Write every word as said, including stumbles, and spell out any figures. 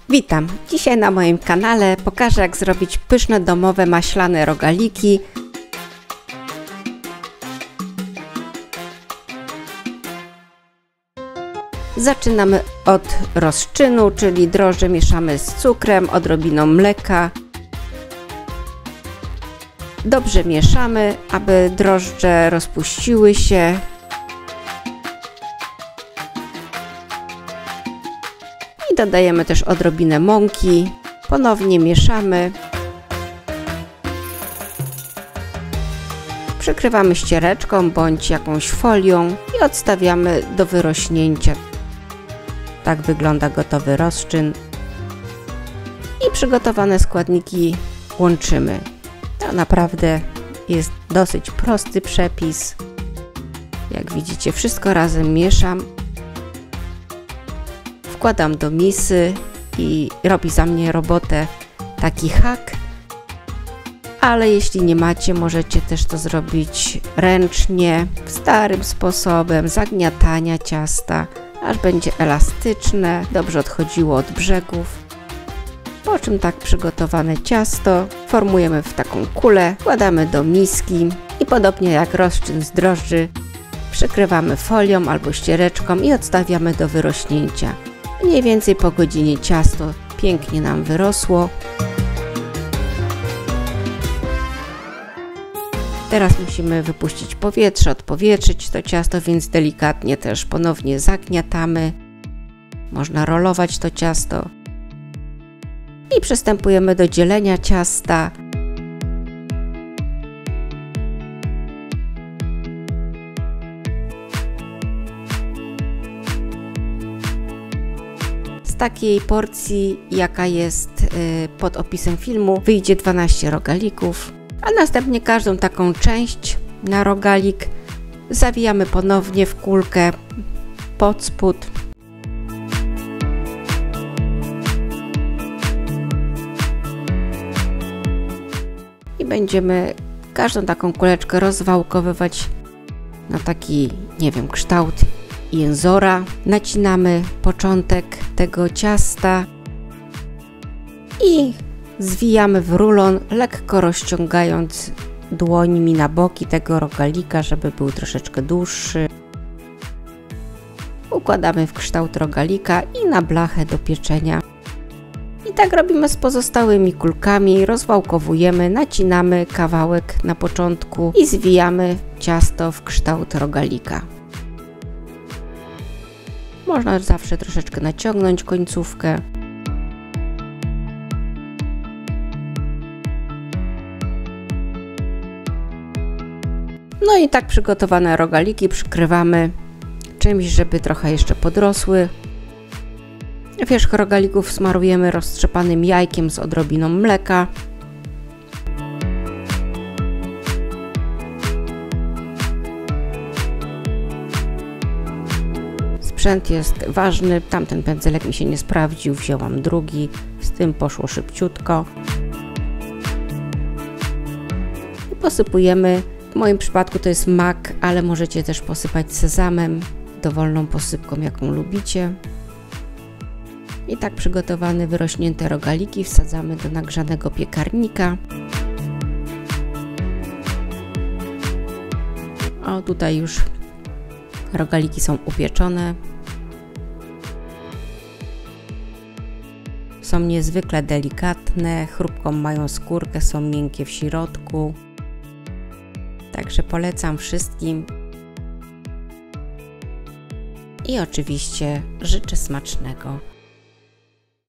Witam! Dzisiaj na moim kanale pokażę, jak zrobić pyszne domowe maślane rogaliki. Zaczynamy od rozczynu, czyli drożdże mieszamy z cukrem, odrobiną mleka. Dobrze mieszamy, aby drożdże rozpuściły się. I dodajemy też odrobinę mąki. Ponownie mieszamy. Przykrywamy ściereczką bądź jakąś folią i odstawiamy do wyrośnięcia. Tak wygląda gotowy rozczyn. I przygotowane składniki łączymy. To naprawdę jest dosyć prosty przepis. Jak widzicie, wszystko razem mieszam. Wkładam do misy i robi za mnie robotę taki hak. Ale jeśli nie macie, możecie też to zrobić ręcznie, starym sposobem zagniatania ciasta, aż będzie elastyczne, dobrze odchodziło od brzegów. Po czym tak przygotowane ciasto formujemy w taką kulę, wkładamy do miski i podobnie jak rozczyn z drożdży przykrywamy folią albo ściereczką i odstawiamy do wyrośnięcia. Mniej więcej po godzinie ciasto pięknie nam wyrosło. Teraz musimy wypuścić powietrze, odpowietrzyć to ciasto, więc delikatnie też ponownie zagniatamy. Można rolować to ciasto. I przystępujemy do dzielenia ciasta. Z takiej porcji, jaka jest pod opisem filmu, wyjdzie dwanaście rogalików. A następnie każdą taką część na rogalik zawijamy ponownie w kulkę pod spód. I będziemy każdą taką kuleczkę rozwałkowywać na taki, nie wiem, kształt jęzora. Nacinamy początek tego ciasta i zwijamy w rulon, lekko rozciągając dłońmi na boki tego rogalika, żeby był troszeczkę dłuższy. Układamy w kształt rogalika i na blachę do pieczenia. I tak robimy z pozostałymi kulkami, rozwałkowujemy, nacinamy kawałek na początku i zwijamy ciasto w kształt rogalika. Można zawsze troszeczkę naciągnąć końcówkę. No i tak przygotowane rogaliki przykrywamy czymś, żeby trochę jeszcze podrosły. Wierzch rogalików smarujemy roztrzepanym jajkiem z odrobiną mleka. Sprzęt jest ważny, tamten pędzelek mi się nie sprawdził, wzięłam drugi, z tym poszło szybciutko. I posypujemy. W moim przypadku to jest mak, ale możecie też posypać sezamem, dowolną posypką, jaką lubicie. I tak przygotowane, wyrośnięte rogaliki wsadzamy do nagrzanego piekarnika. O, tutaj już rogaliki są upieczone. Są niezwykle delikatne, chrupką mają skórkę, są miękkie w środku. Także polecam wszystkim. I oczywiście życzę smacznego.